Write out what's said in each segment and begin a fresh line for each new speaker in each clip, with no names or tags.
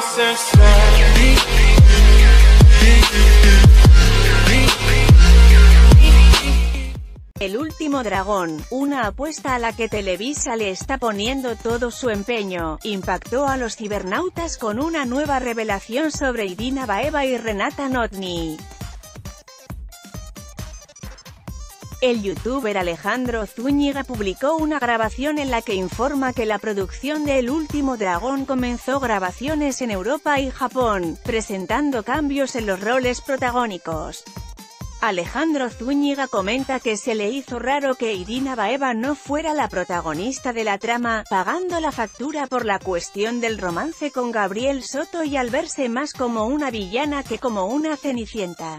El último dragón, una apuesta a la que Televisa le está poniendo todo su empeño, impactó a los cibernautas con una nueva revelación sobre Irina Baeva y Renata Notni. El youtuber Alejandro Zúñiga publicó una grabación en la que informa que la producción de El último dragón comenzó grabaciones en Europa y Japón, presentando cambios en los roles protagónicos. Alejandro Zúñiga comenta que se le hizo raro que Irina Baeva no fuera la protagonista de la trama, pagando la factura por la cuestión del romance con Gabriel Soto y al verse más como una villana que como una cenicienta.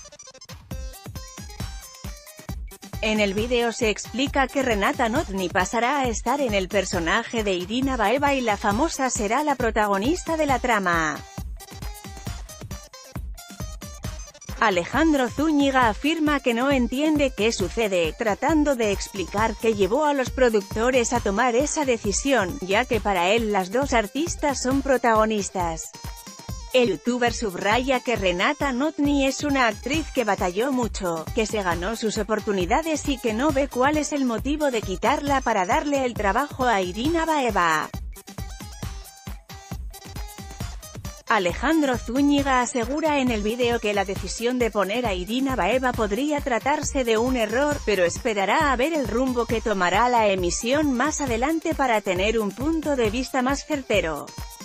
En el vídeo se explica que Renata Notni pasará a estar en el personaje de Irina Baeva y la famosa será la protagonista de la trama. Alejandro Zúñiga afirma que no entiende qué sucede, tratando de explicar qué llevó a los productores a tomar esa decisión, ya que para él las dos artistas son protagonistas. El youtuber subraya que Renata Notni es una actriz que batalló mucho, que se ganó sus oportunidades y que no ve cuál es el motivo de quitarla para darle el trabajo a Irina Baeva. Alejandro Zúñiga asegura en el vídeo que la decisión de poner a Irina Baeva podría tratarse de un error, pero esperará a ver el rumbo que tomará la emisión más adelante para tener un punto de vista más certero.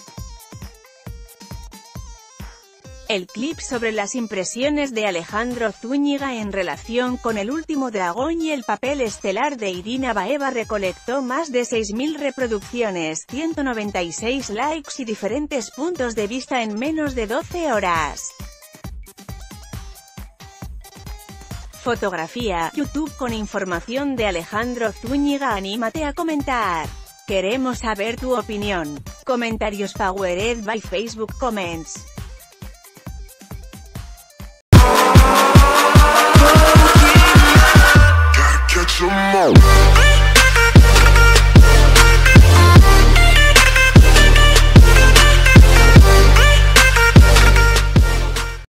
El clip sobre las impresiones de Alejandro Zúñiga en relación con El último dragón y el papel estelar de Irina Baeva recolectó más de 6.000 reproducciones, 196 likes y diferentes puntos de vista en menos de 12 horas. Fotografía, YouTube con información de Alejandro Zúñiga. Anímate a comentar. Queremos saber tu opinión. Comentarios powered by Facebook Comments.
Catch 'em all.